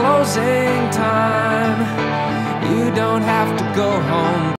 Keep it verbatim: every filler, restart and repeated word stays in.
closing time. You don't have to go home.